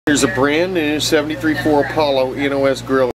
Here's a brand new 73 Apollo NOS Grille